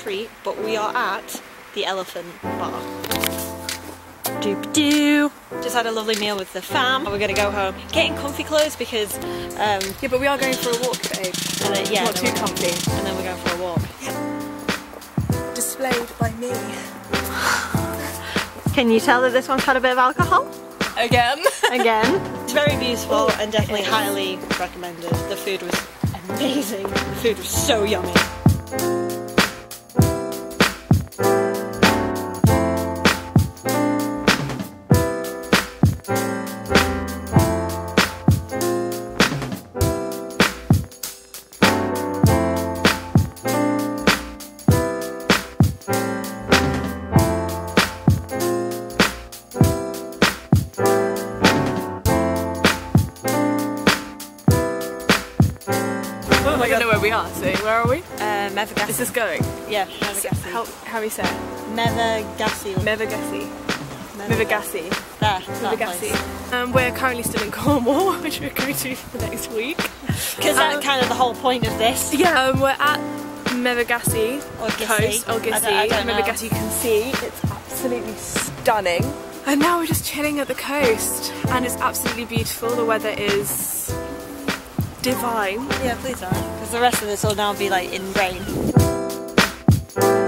treat, but we are at the Elephant Bar. Doop-doo. Just had a lovely meal with the fam. We're gonna go home, get in comfy clothes because yeah, but we are going for a walk, babe. And then, yeah, not too comfy. And then we're going for a walk. Displayed by me. Can you tell that this one's had a bit of alcohol? Again. Again. It's very beautiful and definitely highly recommended. The food was amazing. The food was so yummy. I don't know where we are, so where are we? Gassy. Is this going? Yeah, Gassy. How we say it? Gassy. Gassy. Gassy. There, Gassy. We're currently still in Cornwall, which we're going to for next week. Because that's kind of the whole point of this. Yeah, we're at Gassy or Gissy. Coast, or Gissy. I don't know. Gassy, you can see, it's absolutely stunning. And now we're just chilling at the coast, and it's absolutely beautiful. The weather is divine. Yeah, please don't, because the rest of this will now be like in rain.